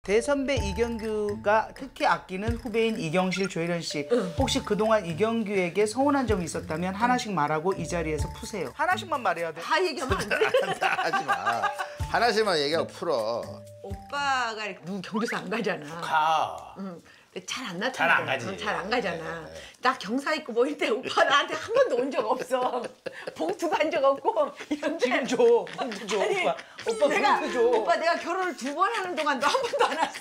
대선배 이경규가 특히 아끼는 후배인 이경실, 조혜련 씨. 혹시 그동안 이경규에게 서운한 점이 있었다면 하나씩 말하고 이 자리에서 푸세요. 하나씩만 말해야 돼. 다 얘기하면 안 돼. 하지 마. 하나씩만 얘기하고 풀어. 오빠가 누구 경주서 안 가잖아. 가. 잘 안 나타나. 잘 안 가지. 잘 안 가잖아. 나 경사 입고 모일 때 오빠 나한테 한 번도 온 적 없어. 봉투 간 적 없고. 지금 줘. 봉투 줘. 아니, 오빠. 오빠 봉투 줘. 오빠 내가 결혼을 2번 하는 동안 너 한 번도 안 왔어.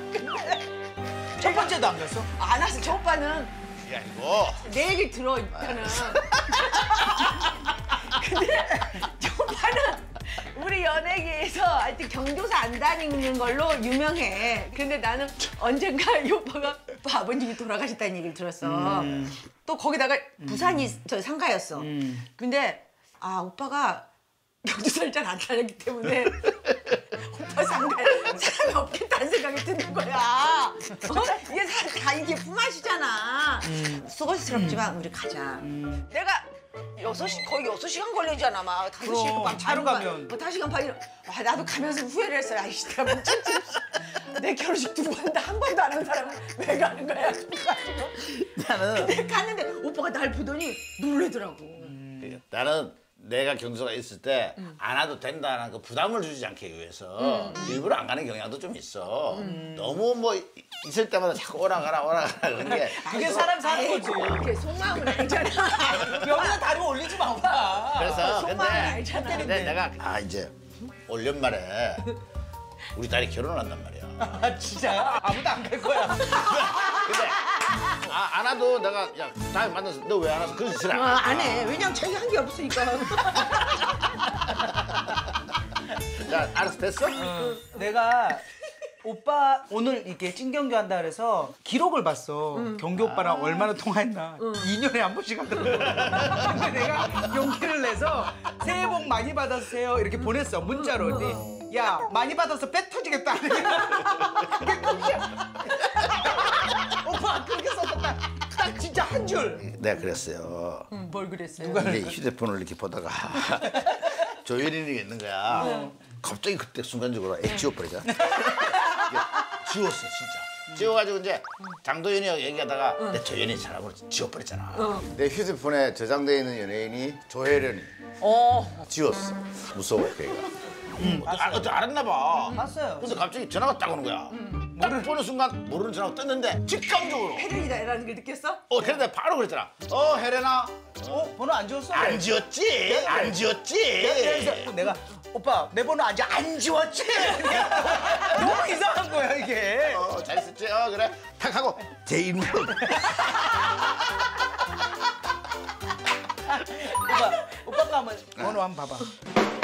첫 번째도 안 갔어? 안 왔어. 저 오빠는 이게 아니고. 내 얘기 들어 일단은. 근데 저 오빠는 우리 연예계에서 하여튼 경조사 안 다니는 걸로 유명해. 근데 나는 언젠가 이 오빠 아버님이 돌아가셨다는 얘기를 들었어. 또 거기다가 부산이 저 상가였어. 근데 오빠가 경조사를 잘 안 다녔기 때문에 오빠 상가에 사람이 없겠다는 생각이 드는 거야. 이게 다 이게 품앗이잖아. 수고스럽지만 우리 가자. 내가 6시, 거의 6시간 걸리잖아, 막. 5시간 반. 차로 가면. 5시간 반. 나도 가면서 후회를 했어요. 아이씨, 내가 미쳤지. 내 결혼식 2번 했는데 한 번도 안 한 사람은 왜 가는 거야? 그래가지고. 나는. 근데 갔는데 오빠가 날 보더니 놀래더라고. 나는 내가 경수가 있을 때 안 와도 된다는 그 부담을 주지 않기 위해서 일부러 안 가는 경향도 좀 있어. 너무 뭐 있을 때마다 자꾸 오라 가라 그런 게. 그게 사람 사는 거지. 이렇게 속마음은 알잖아. 여기서 다리 올리지 마, 오빠. 그래서 속마음은 알잖아. 근데 내가 이제 올 연말에 우리 딸이 결혼을 한단 말이야. 아, 진짜? 아무도 안 갈 거야. 근데 안 와도 내가 야 다음에 만나서 너 왜 안 와서 그러지 않아. 안 해. 왜냐면 자기 한 게 없으니까. 자, 알았어, 됐어? 내가 오빠 오늘 이렇게 찐경규 한다 그래서 기록을 봤어. 경규 오빠랑 얼마나 통화했나. 2년에 한 번씩 하더라고. 근데 내가 용기를 내서 새해 복 많이 받으세요 이렇게 보냈어, 문자로. 근데 야, 많이 받아서 배 터지겠다. 그게 끝이야. 오빠 그렇게 썼었다. 딱 진짜 한 줄. 내가 그랬어요. 뭘 그랬어요? 근데 휴대폰을 이렇게 보다가 조혜린이 있는 거야. 갑자기 그때 순간적으로 지워버리자. 지웠어 진짜. 지워가지고 이제 장도연이하고 얘기하다가 내 조연이 사람으로 지워버렸잖아. 내 휴대폰에 저장돼 있는 연예인이 조혜련이. 지웠어. 무서워 걔가. 알았나 봐. 봤어요. 근데 갑자기 전화가 딱 오는 거야. 딱 보는 순간 모르는 전화가 떴는데 직감적으로. 혜련이다라는 걸 느꼈어? 그래서 바로 그랬잖아. 혜련아. 번호 안 지웠어? 안 지웠지? 안 지웠지? 그래서 내가 오빠 내 번호 아직 안 지웠지? 너무 이상한 거야 이게. 잘 썼지? 그래. 탁 하고 제 이름으로. 오빠가 한번 번호 한번 봐봐.